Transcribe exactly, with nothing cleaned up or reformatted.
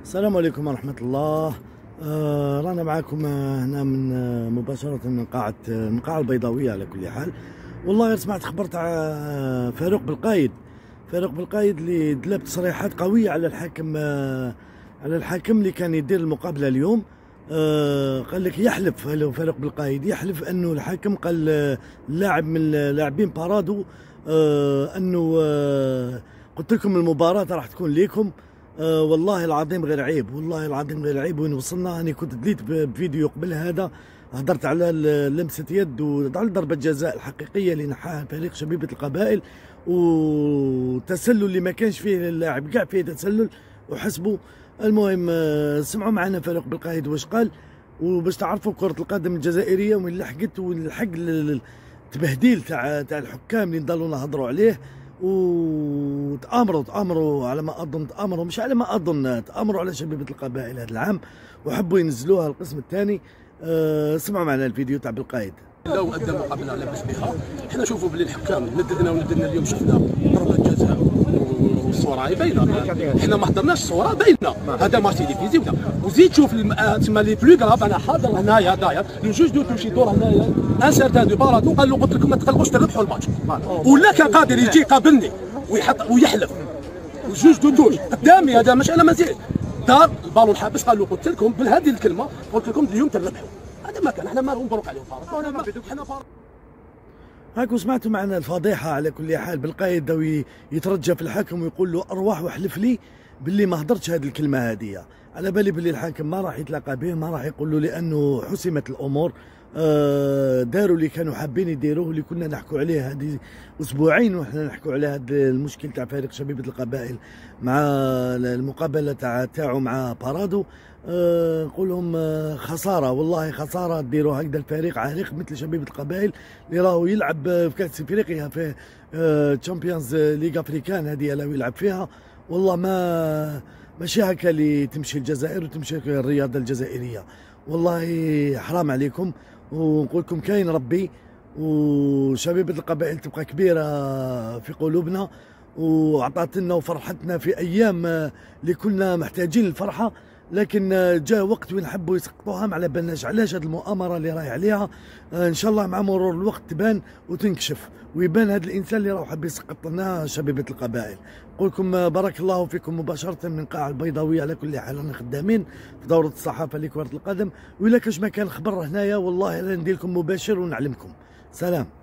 السلام عليكم ورحمة الله. آه رانا معاكم هنا من آه مباشرة من قاعة آه من القاعة البيضاوية على كل حال. والله سمعت خبر تاع آه فاروق بالقايد فاروق بالقايد اللي دلا تصريحات قوية على الحاكم آه على الحاكم اللي كان يدير المقابلة اليوم. آه قال لك يحلف فاروق بالقايد يحلف انه الحاكم قال آه لاعب من لاعبين بارادو آه انه آه قلت لكم المباراة راح تكون ليكم. آه والله العظيم غير عيب، والله العظيم غير عيب. وين وصلنا؟ انا كنت دليت بفيديو قبل هذا هضرت على لمسه يد وعلى ضربه جزاء الحقيقيه اللي نحاها فريق شبيبه القبائل، وتسلل اللي ما كانش فيه اللاعب كاع فيه تسلل وحسبوا. المهم آه سمعوا معنا فاروق بالقايد واش قال، وباش تعرفوا كره القدم الجزائريه وين لحقت ولحق التبهديل تاع تاع الحكام اللي نضلوا نهضروا عليه. وتآمروا تآمروا على ما أظن تآمروا مش على ما أظن تآمروا على شبيبة القبائل هذا العام، وحبوا ينزلوها القسم الثاني. أه سمعوا معنا الفيديو تاع بالقايد. لو ادى مقابله لاباس بها، حنا نشوفوا بلي الحكام نددنا ونددنا اليوم شفنا ضربه جزاء والصوره هي باينه، حنا ما حضرناش الصوره باينه، هذا ماتش تيليفزيو وزيد شوف تما لي بلو كراف. انا حاضر هنايا داير لو جوج دو توشي دور هنايا ان سارتان دو بارادو قال له قلت لكم ما تقلقوش تربحوا الماتش، ولا كان قادر يجي يقابلني ويحط ويحلف جوج دو توش قدامي. هذا مش انا مزيد دار البالون حابس قال له قلت لكم بهذه الكلمه قلت لكم اليوم تربحوا. هذا ما كان، احنا ما نبروك عليهم فارق، احنا فارق. هاكم سمعتوا معنا الفضيحه. على كل حال بالقايد داوي يترجى في الحاكم ويقول له ارواح واحلف لي باللي ما هضرتش هذه الكلمه هذه. على بالي باللي الحاكم ما راح يتلاقى به، ما راح يقول له، لانه حسمت الامور. آه داروا اللي كانوا حابين يديروه، اللي كنا نحكوا عليه هذه اسبوعين وحنا نحكوا على هذا المشكل تاع فريق شبيبه القبائل مع المقابله تاع تاعو مع بارادو. آه نقول لهم آه خساره، والله خساره ديروا هكذا الفريق عريق مثل شبيبه القبائل اللي راهو يلعب في كاس افريقيا في تشامبيونز ليغ افريكان، هذه راهو يلعب فيها. والله ما ماشي هكا اللي تمشي الجزائر وتمشي الرياضه الجزائريه. والله حرام عليكم، ونقول لكم كاين ربي، وشبيبه القبائل تبقى كبيره في قلوبنا وعطات لنا وفرحتنا في ايام اللي كنا محتاجين الفرحه. لكن جاء وقت وين حبوا يسقطوها، ما على بالناش علاش هذه المؤامره اللي راهي عليها. ان شاء الله مع مرور الوقت تبان وتنكشف ويبان هذا الانسان اللي راه حب يسقط لنا شبيبه القبائل. نقول لكم بارك الله فيكم مباشره من القاعه البيضاويه. على كل حال رانا خدامين في دوره الصحافه لكره القدم، وإلا كاش ما كان خبر هنايا والله لا ندير لكم مباشر ونعلمكم. سلام.